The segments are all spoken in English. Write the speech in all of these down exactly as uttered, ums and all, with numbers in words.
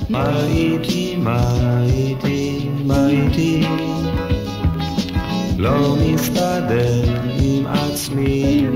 Mighty, mighty, mighty לא מסתדר עם עצמי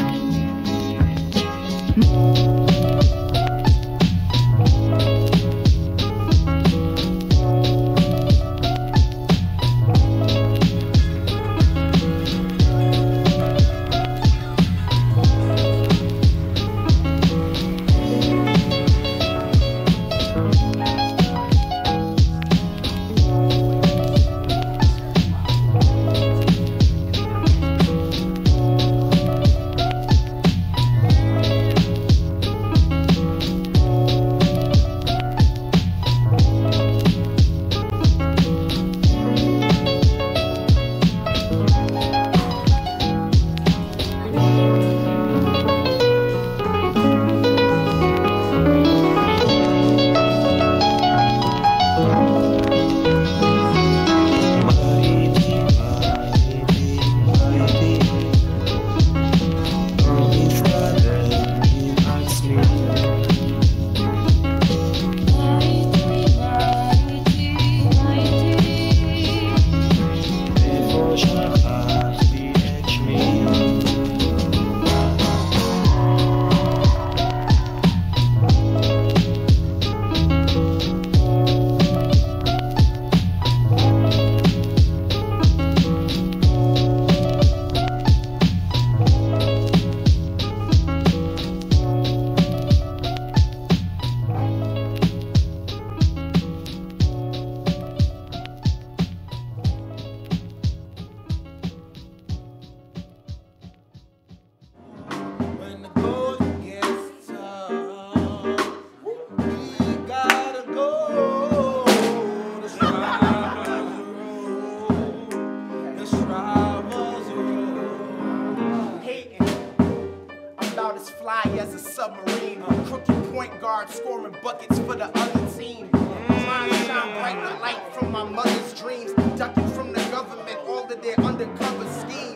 As a submarine, crooked point guard scoring buckets for the other team. Mine shine bright the light from my mother's dreams, ducking from the government all of their undercover schemes.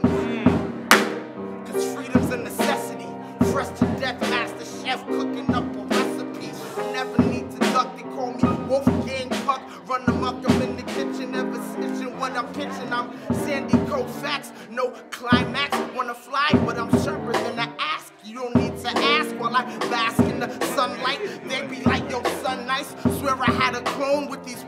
Cause freedom's a necessity, fresh to death, master chef cooking up a recipe. I never need to duck, they call me Wolfgang Puck, run them up, I'm in the kitchen, never snitching what I'm pitching. I'm Sandy Koufax, no climax, wanna fly, but I'm sharper than an ass. You don't need to ask while I bask in the sunlight. They be like, yo, son, nice. Swear I had a clone with these